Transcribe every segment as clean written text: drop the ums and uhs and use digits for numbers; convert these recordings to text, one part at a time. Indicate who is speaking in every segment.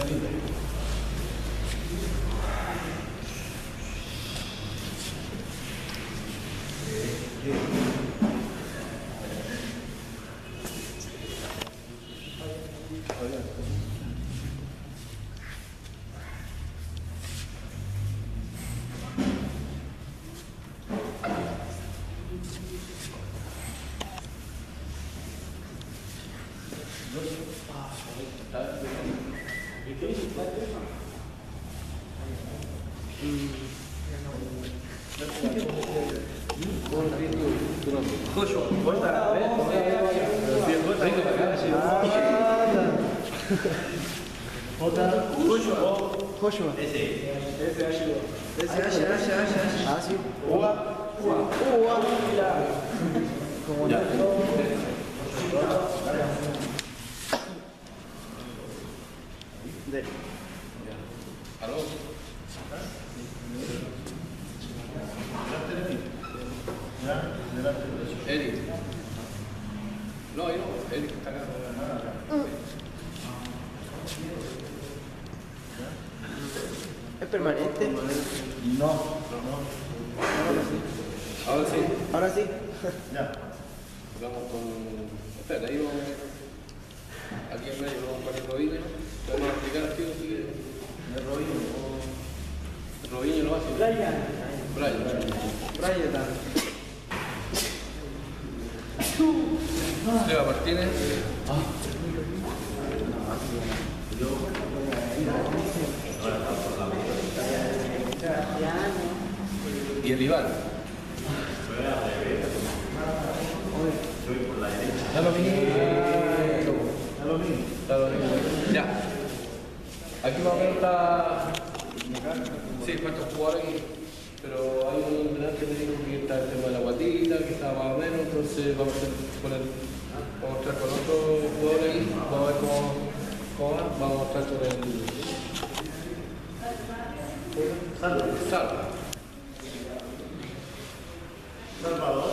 Speaker 1: Joshua. Ese Ah, sí. Como ya.
Speaker 2: ¿Aló? Eric. No, ahí no. Eric está acá.
Speaker 1: ¿Es permanente?
Speaker 3: No.
Speaker 2: Ahora sí.
Speaker 1: Ahora sí.
Speaker 3: Ya.
Speaker 2: Vamos con... Espera, ahí vamos... Aquí en medio vamos con el Robinho. Te vamos a explicar al tío si quieres.
Speaker 3: El Robinho.
Speaker 2: El Robinho lo hace. Brian. Seba Martínez. Y el Iván. Da lo mismo. Ya. Aquí más o menos está... Sí, cuántos jugadores, pero hay un entrenador que me dijo que está el tema de la guatita, que está más o menos, entonces vamos a mostrar con otro jugador ahí, vamos a ver cómo va, vamos a mostrar con el...
Speaker 3: Salvador.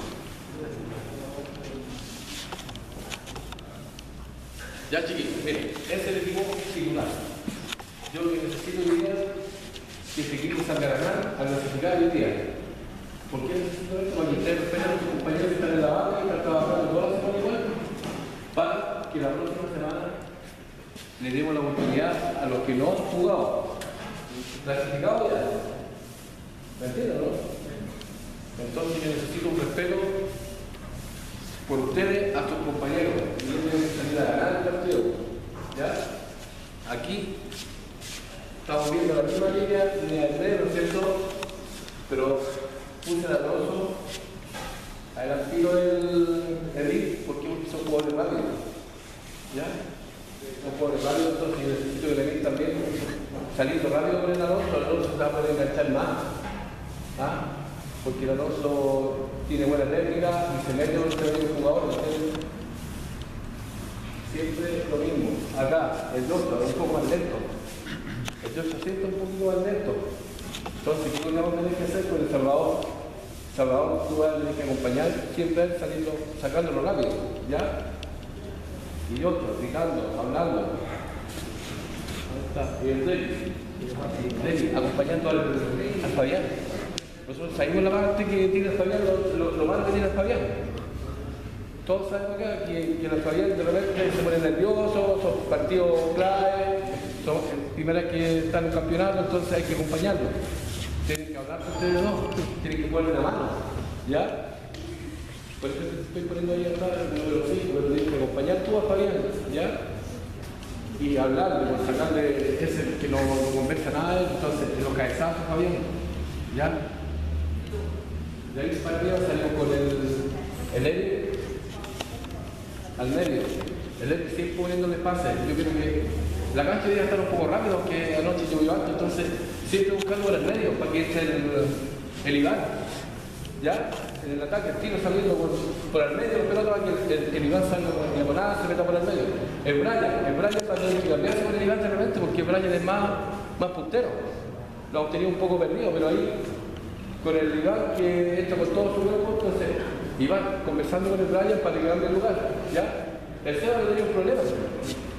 Speaker 2: Ya chiquillos, miren, ese es el equipo titular. Yo lo que necesito hoy día es que este equipo salga a ganar, a clasificar hoy día. ¿Por qué necesito esto? Para que ustedes respeten a sus compañeros que están en la banca y están trabajando toda la semana igual, para que la próxima semana le demos la oportunidad a los que no han jugado. ¿Clasificado ya? ¿Me entienden, no? Entonces yo necesito un respeto por ustedes a sus compañeros. Y ellos deben salir a ganar el partido. ¿Ya? Aquí estamos viendo la misma línea de 3, ¿no es cierto? Pero puse el Alonso al tiro del Elite porque son jugadores rápidos. ¿Ya? Son jugadores rápidos, entonces necesito que el Elite también saliendo rápido con el Alonso se va a poder enganchar más. ¿Ah? Porque el Alonso tiene buena técnica y se mete con los jugadores. Siempre lo mismo. Acá, el Joshua un poco más lento. El Joshua siempre un poquito más lento. Entonces, ¿qué vamos a tener que hacer con el Salvador? Salvador, tú vas a tener que acompañar siempre él saliendo, sacándolo rápido. ¿Ya? Y otro, gritando, hablando. Ahí está. Y el Rey, acompañando al Fabián. Nosotros sabemos la parte que tiene el Fabián, lo malo que tiene el Fabián. Todos sabemos acá que el Fabián de repente se pone nervioso, son partidos clave, son primeras que están en el campeonato, entonces hay que acompañarlo. Tienen que hablar con ustedes dos, tienen que ponerle la mano, ¿ya? Por eso te estoy poniendo ahí atrás el número 5, pero tienes que acompañar tú a Fabián, ¿ya? Y hablarle, por sacarle ese que no conversa nada, entonces los cabezazos, Fabián, ¿ya? De ahí para arriba salimos con el Eric al medio. El Eric siempre poniéndole pases. Yo creo que la cancha debe estar un poco rápido, aunque anoche llovió alto, entonces siempre buscando por el medio para que esté el Iván. ¿Ya? En el ataque, el tiro saliendo por el medio, pero para que el Iván salga con la monada, se meta por el medio. El Brian también hay que cambiarse con el Iván de repente porque Brian es más puntero. Lo ha obtenido un poco perdido, pero ahí con el Iván que entra con todo su grupo, entonces Iván conversando con el Brian para que cambie el lugar, ¿ya? El Seba no tenía un problema,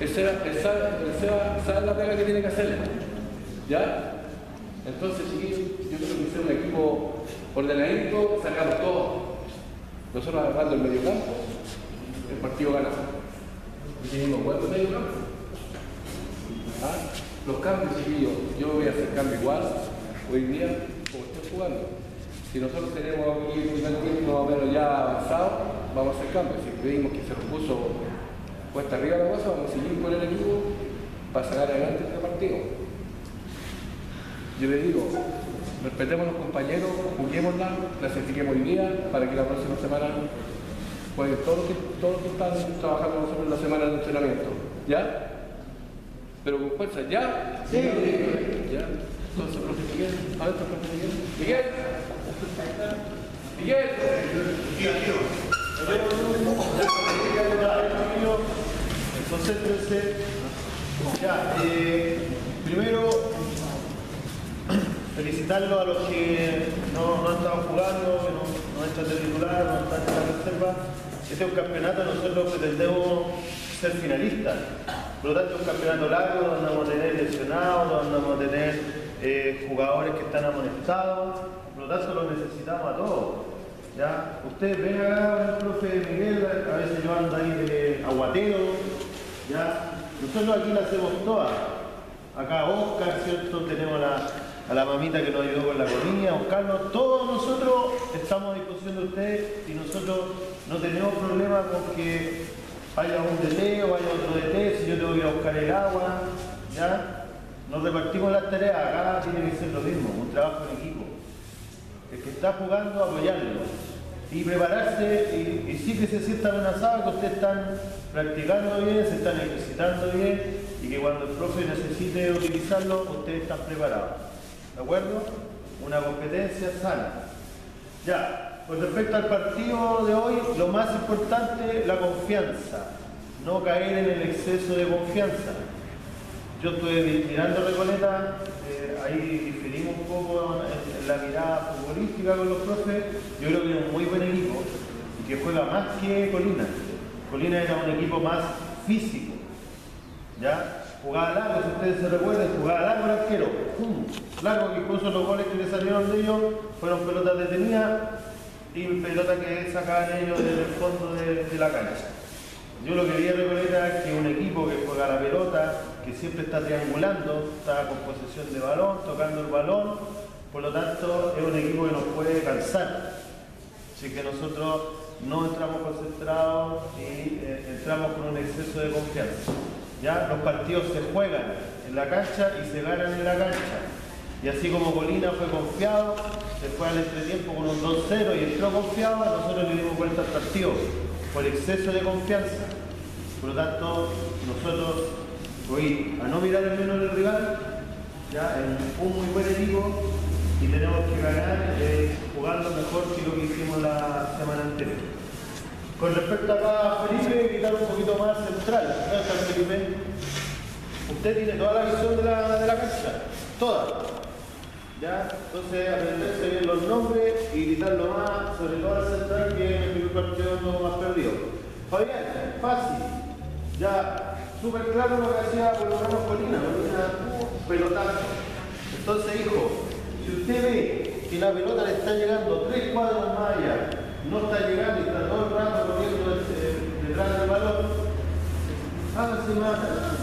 Speaker 2: El Seba sabe la pega que tiene que hacerle. ¿Ya? Entonces, chiquillos, yo creo que ser un equipo ordenadito, sacamos todo. Nosotros agarrando el medio campo, el partido ganamos. Y tenemos buen medio campo. ¿Ah? Los cambios, chiquillos, yo voy a hacer cambio igual hoy día como estoy jugando. Si nosotros tenemos aquí un tiempo más o menos ya avanzado, vamos a hacer cambios. Si creímos que se nos puso cuesta arriba la cosa, vamos a seguir con el equipo para sacar adelante este partido. Yo les digo, respetemos a los compañeros, juguémosla, clasifiquemos hoy día para que la próxima semana jueguen todos los que están trabajando nosotros en la semana de entrenamiento. ¿Ya? Pero con fuerza, ¿ya? Sí. ¿Ya? Entonces, profe Miguel, a ver, profe Miguel. ¡Miguel! ¡Miguel!
Speaker 3: Concéntrense. Ya, primero, felicitarlos a los que no han estado jugando, que no están de titular, no están en la reserva. Este es un campeonato, nosotros pretendemos ser finalistas. Por lo tanto, es un campeonato largo donde vamos a tener lesionados, donde vamos a tener jugadores que están amonestados. Por lo tanto, los necesitamos a todos. ¿Ya? Ustedes ven acá el profe Miguel, a veces yo ando ahí de aguatero. ¿Ya? Nosotros aquí la hacemos todas. Acá Oscar, ¿cierto? Tenemos a la mamita que nos ayudó con la comida, Oscar, todos nosotros estamos a disposición de ustedes y nosotros no tenemos problema con que haya un DT o haya otro DT, si yo tengo que ir a buscar el agua, ¿ya? Nos repartimos las tareas, acá tiene que ser lo mismo, un trabajo en equipo. El que está jugando, apoyarlo y prepararse y sí que se sienta amenazado, que ustedes están practicando bien, se están ejercitando bien y que cuando el profe necesite utilizarlo, ustedes están preparados. ¿De acuerdo? Una competencia sana. Ya, con respecto al partido de hoy, lo más importante, la confianza. No caer en el exceso de confianza. Yo estuve mirando Recoleta, ahí diferimos un poco en la mirada futbolística con los profes. Yo creo que es un muy buen equipo y que juega más que Colina. Colina era un equipo más físico. ¿Ya? Jugaba largo, si ustedes se recuerdan, jugaba largo el arquero. Largo, que incluso los goles que le salieron de ellos fueron pelotas detenidas y pelotas que sacaban ellos desde el fondo de la cancha. Yo lo que quería recordar es que un equipo que juega la pelota, que siempre está triangulando, está con posesión de balón, tocando el balón, por lo tanto es un equipo que nos puede cansar. Así que nosotros no entramos concentrados y entramos con un exceso de confianza. ¿Ya? Los partidos se juegan en la cancha y se ganan en la cancha. Y así como Colina fue confiado, se fue al entretiempo con un 2-0 y entró confiado, nosotros le dimos vuelta al partido por exceso de confianza. Por lo tanto, nosotros hoy a no mirar el menos del rival, ya es un muy buen equipo y tenemos que ganar jugando mejor que lo que hicimos la semana anterior. Con respecto acá a Felipe, quitar un poquito más central. ¿Dónde está Felipe? Usted tiene toda la visión de la cancha, toda. ¿Ya? Entonces, aprenderse bien los nombres y gritarlo más, sobre todo al central, que en el primer partido no más perdido. Fabián, fácil. Ya, súper claro lo que hacía por lo menos Colina, pelotazo. Entonces, hijo, si usted ve que la pelota le está llegando 3 cuadros más allá, no está llegando y está todo el rato corriendo detrás del balón, hágase más atrás.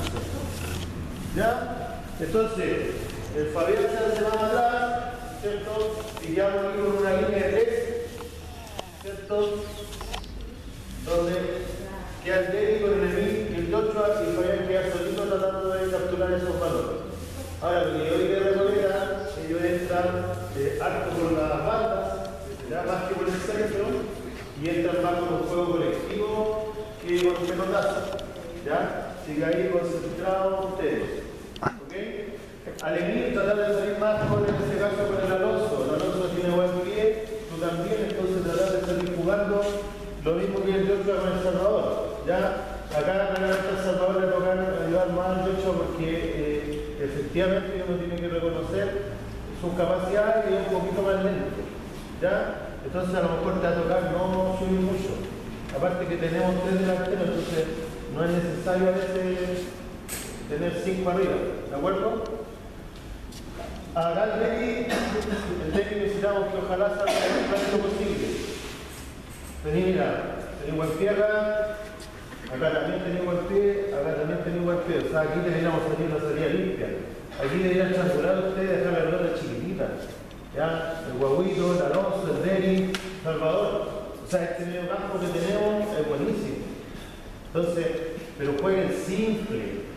Speaker 3: ¿Ya? Entonces, el Fabián se hace más atrás, ¿cierto? Y quedamos aquí con una línea de 3, ¿cierto? Donde queda el Derry con el Emil y el Joshua y Fabián queda solito tratando de capturar esos balones. Ahora, lo que yo vi de Recoleta, ellos entran harto por las bandas, ya más que por el centro, y entran más con un juego colectivo que con un pelotazo. ¿Ya? Así que ahí concentrados ustedes. ¿Ok? Al Emil tratar de salir más en este caso con el Alonso. El Alonso tiene buen pie, tú también, entonces tratar de salir jugando lo mismo que el Joshua con el Salvador. ¿Ya? Acá al Salvador le toca ayudar más al Joshua porque efectivamente uno tiene que reconocer sus capacidades y es un poquito más lento. ¿Ya? Entonces a lo mejor te va a tocar no subir mucho. Aparte que tenemos 3 delanteros, entonces no no es necesario a veces tener 5 arriba, ¿de acuerdo? Acá el Deli necesitamos que ojalá salga lo más rápido posible. Tení buen pie acá también tení buen pie, acá también tení buen pie. O sea, aquí deberíamos salir una salida limpia. Aquí deberían chancurar ustedes, dejar la pelota chiquitita. ¿Ya? El Guaguito, el Alonso, el Deli, Salvador. O sea, este medio campo que tenemos es buenísimo. Entonces, pero jueguen simple.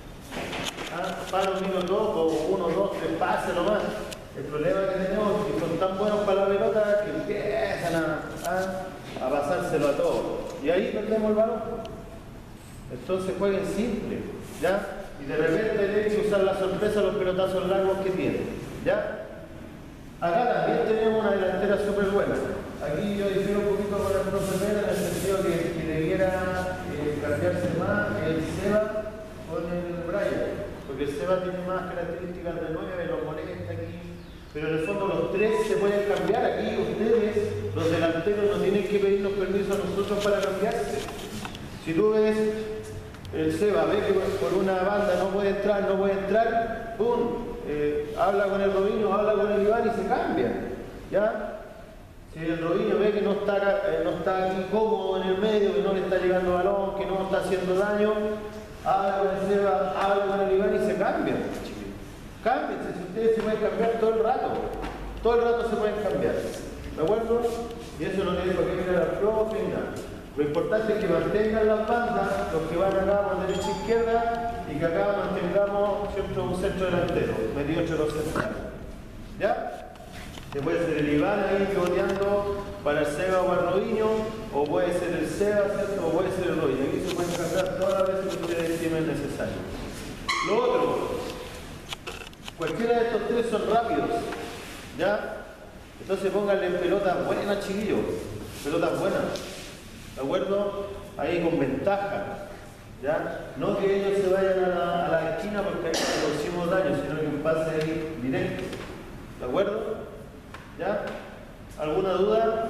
Speaker 3: Para un minuto, o 1, 2, 3 pases nomás. El problema que tenemos es que son tan buenos para la pelota que empiezan a pasárselo a todos. Y ahí perdemos el balón. Entonces jueguen simple, ¿ya? Y de repente tienen que usar la sorpresa los pelotazos largos que tienen, ¿ya? Acá también tenemos una delantera súper buena. Aquí yo difiero un poquito con el profe Mena en el sentido que debiera cambiarse más el Seba con el Brian. Porque el Seba tiene más características de 9, los molesta aquí. Pero en el fondo los tres se pueden cambiar. Aquí ustedes, los delanteros, no tienen que pedirnos permiso a nosotros para cambiarse. Si tú ves el Seba, ve que por una banda no puede entrar, ¡pum! Habla con el Robinho, habla con el Iván y se cambia. ¿Ya? Si el Robinho ve que no está aquí cómodo en el medio, que no le está llegando balón, que no está haciendo daño, habla con el Seba, habla con el Iván y se cambia. Cámbiense, si ustedes se pueden cambiar todo el rato se pueden cambiar, ¿de acuerdo? Y eso no tiene por qué mirar al profe ni nada. Lo importante es que mantengan las bandas, los que van acá por derecha e izquierda, y que acá mantengamos siempre un centro delantero, metido entre los centrales. ¿Ya? Se puede ser el Iván ahí pivoteando para el Seba o el Robinho, o puede ser el Seba, ¿cierto? O puede ser el Robinho. Aquí se pueden cambiar todas las veces que ustedes estimen necesario. Lo otro, cualquiera de estos tres son rápidos, ¿ya? Entonces pónganle pelotas buenas, chiquillos, pelotas buenas, ¿de acuerdo? Ahí con ventaja, ¿ya? No que ellos se vayan a la esquina porque ahí producimos daño, sino que un pase ahí directo, ¿de acuerdo? ¿Ya? ¿Alguna duda?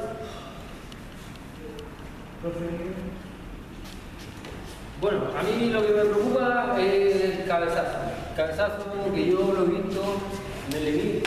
Speaker 4: Bueno, a mí lo que me preocupa es el cabezazo. El cabezazo que yo lo he visto en el Emir.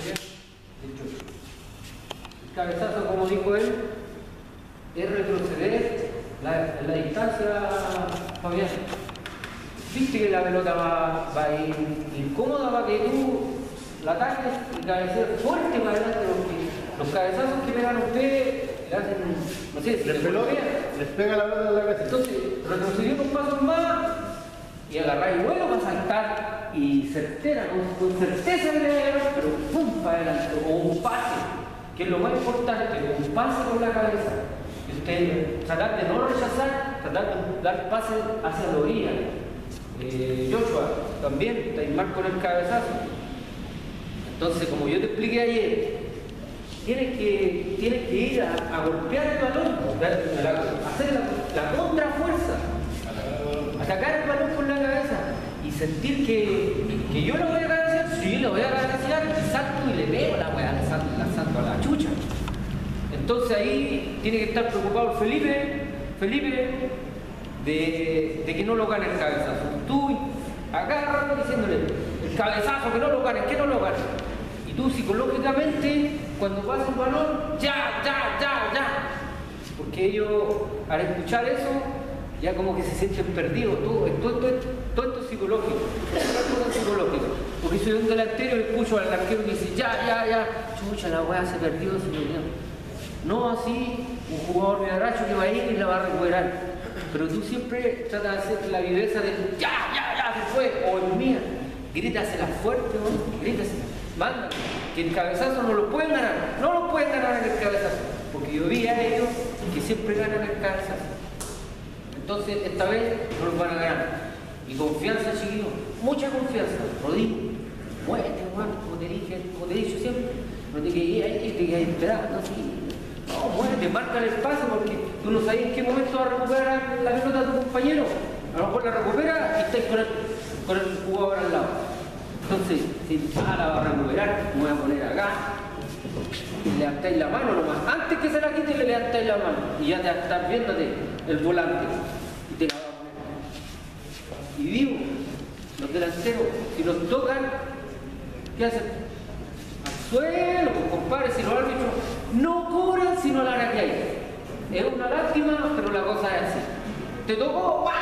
Speaker 4: El cabezazo, como dijo él, es retroceder la distancia, Fabián. Viste que la pelota va a ir incómoda para que tú la ataques y cabecees fuerte para adelante, porque los cabezazos que pegan ustedes le hacen, no sé, si
Speaker 3: les pega la pelota en la cabeza.
Speaker 4: Entonces, retrocedió unos pasos más y agarrar el vuelo para saltar y certera, con certeza le va a agarrar, pero pum para adelante, o un pase, que es lo más importante, un pase con la cabeza. Y usted tratar de no rechazar, tratar de dar pases hacia la orilla. Joshua, también está mal con el cabezazo. Entonces, como yo te expliqué ayer, tienes que ir a golpear el balón, hacer la contrafuerza, atacar el balón con la cabeza y sentir que yo lo voy a cabecear, sí, lo voy a cabecear y salto y le pego la weá, la salto a la chucha. Entonces ahí tiene que estar preocupado Felipe de que no lo gane el cabezazo. Tú agarra diciéndole, el cabezazo, que no lo gane, que no lo gane. Y tú psicológicamente, cuando pasa el balón, ya. Porque ellos, al escuchar eso, ya como que se sienten perdidos. Todo esto es psicológico. Todo es psicológico. Porque soy un delantero y escucho al arquero que dice, ya. Chucha, la weá se perdió. No así, un jugador medaracho que va a ir y la va a recuperar. Pero tú siempre tratas de hacer la viveza de ya, se fue, o el mía. Grítasela fuerte, ¿no? Grítasela. Manda, que el cabezazo no lo pueden ganar. No lo pueden ganar en el cabezazo. Porque yo vi a ellos que siempre ganan el cabezazo. Entonces, esta vez no los van a ganar. Y confianza, chiquillos. Mucha confianza. Rodrigo, muévete, hermano, como te he dicho siempre. No te quedes ahí esperando, así. No, muévete, marca el espacio porque tú no sabes en qué momento va a recuperar la pelota de tu compañero. A lo mejor la recupera y estáis con el jugador al lado. Entonces, si la va a recuperar, me voy a poner acá. Y levantáis la mano nomás. Antes que se la quite, le levantáis la mano. Y ya te estás viéndote el volante. Y te la va a poner. delanteros, si los tocan, ¿qué hacen? Al suelo, pues, compadre, si los árbitros no cobran sino a la hora que hay. Es una lástima, pero la cosa es así. Te tocó, ¡guau!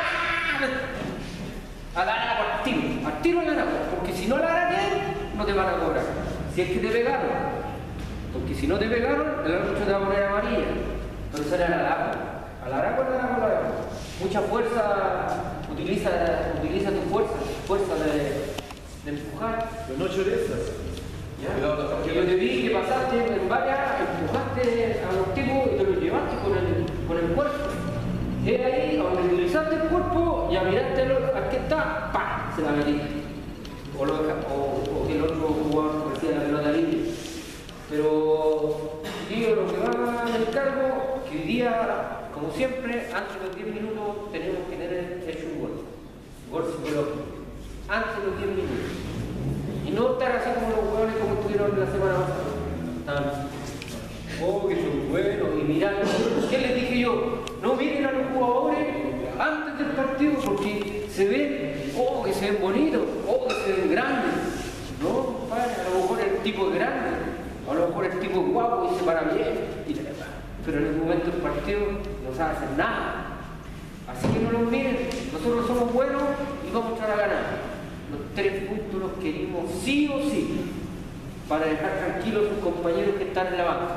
Speaker 4: A la hora al tiro en la hora, porque si no a la hora que hay, no te van a cobrar. Si es que te pegaron, porque si no te pegaron, el árbitro te va a poner amarilla. Pero eso era a la hora. Mucha fuerza, utiliza tu fuerza de empujar.
Speaker 3: Pero no chorezas.
Speaker 4: ¿Ya? Yo te vi que pasaste en varias, empujaste a los tipos y te los llevaste con el cuerpo. Y ahí, donde utilizaste el cuerpo, ya miraste al que está, ¡pam! Se la metiste. O que el otro jugador parecía la pelota libre. Pero digo lo que va en el cargo, que hoy día, como siempre, antes de los 10 minutos tenemos que tener hecho un gol psicológico. Antes de los 10 minutos. Y no estar así como los jugadores como estuvieron la semana pasada. Oh, que son buenos, y mirando. ¿Qué les dije yo? No miren a los jugadores antes del partido porque se ven, oh, que se ven bonitos, oh, que se ven grandes. No, compadre, a lo mejor el tipo es grande, a lo mejor el tipo es guapo y se para bien, pero en el momento del partido no sabe hacer nada. Así que no los miren, nosotros somos buenos y vamos a entrar a ganar. Los 3 puntos los queremos sí o sí, para dejar tranquilos a sus compañeros que están en la banca,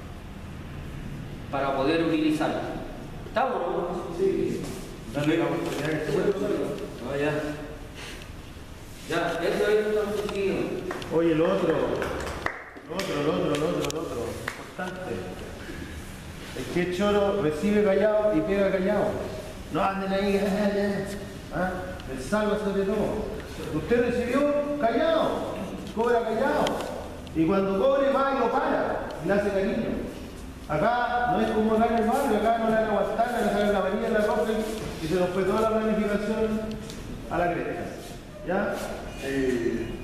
Speaker 4: para poder utilizarlo. ¿Estamos, no? Sí.
Speaker 3: Dale la oportunidad que se puede usar.
Speaker 4: Ah, ya. Ya, eso es lo conseguido.
Speaker 3: Oye, lo otro. Importante. El que es choro recibe callado y pega callado. No anden ahí, ¿ah? El salva sobre todo. Usted recibió callado, cobra callado. Y cuando cobre va y lo para, y le hace cariño. Acá no es como acá en el barrio, acá no le van a aguantar, le sacan la amarilla en la ropa y se nos fue toda la planificación a la cresta. ¿Ya?